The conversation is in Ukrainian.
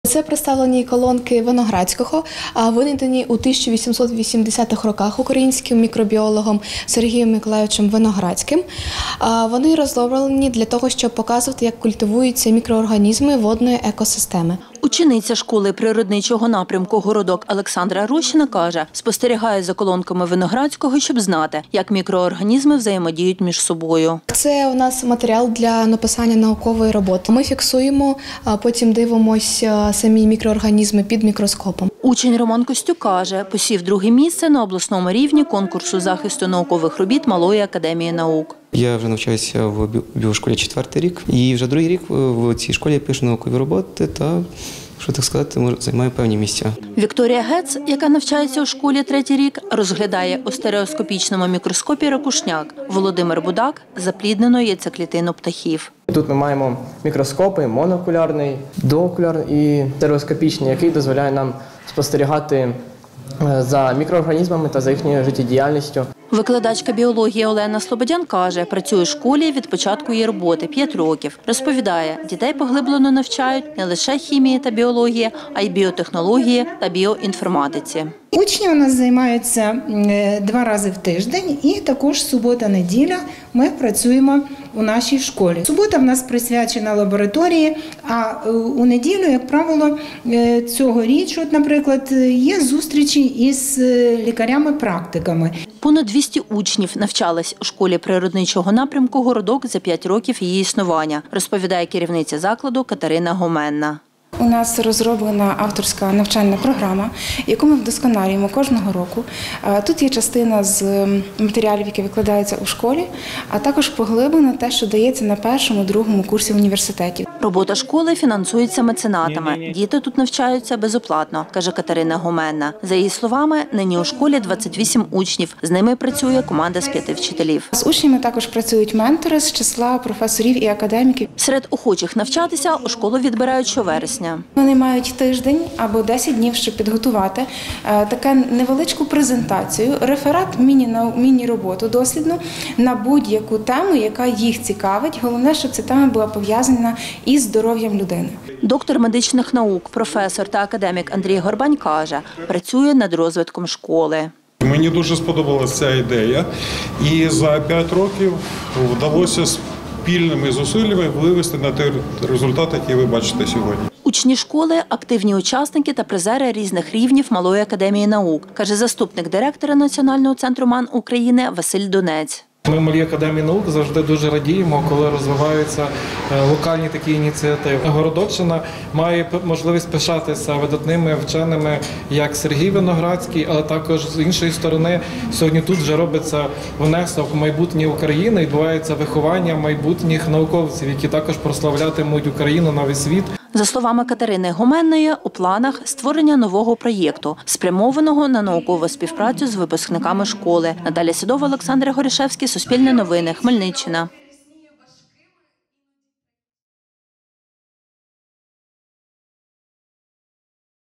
Це представлені колонки Виноградського, винайдені у 1880-х роках українським мікробіологом Сергієм Миколайовичем Виноградським. Вони розроблені для того, щоб показувати, як культивуються мікроорганізми водної екосистеми. Учениця школи природничого напрямку «Городок» Олександра Рощина каже, спостерігає за колонками Виноградського, щоб знати, як мікроорганізми взаємодіють між собою. Це у нас матеріал для написання наукової роботи. Ми фіксуємо, потім дивимося самі мікроорганізми під мікроскопом. Учень Роман Костюк каже, посів друге місце на обласному рівні конкурсу захисту наукових робіт Малої академії наук. Я вже навчаюся в біошколі 4-й рік, і вже другий рік в цій школі я пишу наукові роботи та, що так сказати, займаю певні місця. Вікторія Гец, яка навчається у школі 3-й рік, розглядає у стереоскопічному мікроскопі ракушняк. Володимир Будак – запліднену яйцеклітину птахів. Тут ми маємо мікроскопи, моноокулярний, доокулярний і стереоскопічний, який дозволяє нам спостерігати за мікроорганізмами та за їхньою життєдіяльністю. Викладачка біології Олена Слободян каже, працює у школі від початку її роботи – 5 років. Розповідає, дітей поглиблено навчають не лише хімії та біології, а й біотехнології та біоінформатиці. Учні у нас займаються 2 рази в тиждень і також субота-неділя ми працюємо у нашій школі. Субота в нас присвячена лабораторії, а у неділю, як правило, цьогоріч, наприклад, є зустрічі із лікарями-практиками. Понад 200 учнів навчались у школі природничого напрямку «Городок» за 5 років її існування, розповідає керівниця закладу Катерина Гоменна. У нас розроблена авторська навчальна програма, яку ми вдосконалюємо кожного року. Тут є частина з матеріалів, які викладаються у школі, а також поглиблено те, що дається на 1-2 курсі університетів. Робота школи фінансується меценатами. Діти тут навчаються безоплатно, каже Катерина Гоменна. За її словами, нині у школі 28 учнів. З ними працює команда з 5 вчителів. З учнями також працюють ментори з числа професорів і академіків. Серед охочих навчатися у школу відбирають щовересня. Вони мають тиждень або 10 днів, щоб підготувати таку невеличку презентацію, реферат, міні-роботу дослідну на будь-яку тему, яка їх цікавить. Головне, щоб ця тема була пов'язана із здоров'ям людини. Доктор медичних наук, професор та академік Андрій Горбань каже, працює над розвитком школи. Мені дуже сподобалася ця ідея, і за 5 років вдалося спільними зусиллями вивести на той результат, який ви бачите сьогодні. Учні школи – активні учасники та призери різних рівнів Малої академії наук, каже заступник директора Національного центру МАН України Василь Донець. Ми в Малій академії наук завжди дуже радіємо, коли розвиваються локальні такі ініціативи. Городоччина має можливість пишатися видатними вченими, як Сергій Виноградський, але також з іншої сторони сьогодні тут вже робиться внесок в майбутнє України, відбувається виховання майбутніх науковців, які також прославлятимуть Україну на весь світ. За словами Катерини Гоменної, у планах створення нового проєкту, спрямованого на наукову співпрацю з випускниками школи. Наталя Сідова, Олександр Горішевський, Суспільне новини, Хмельниччина.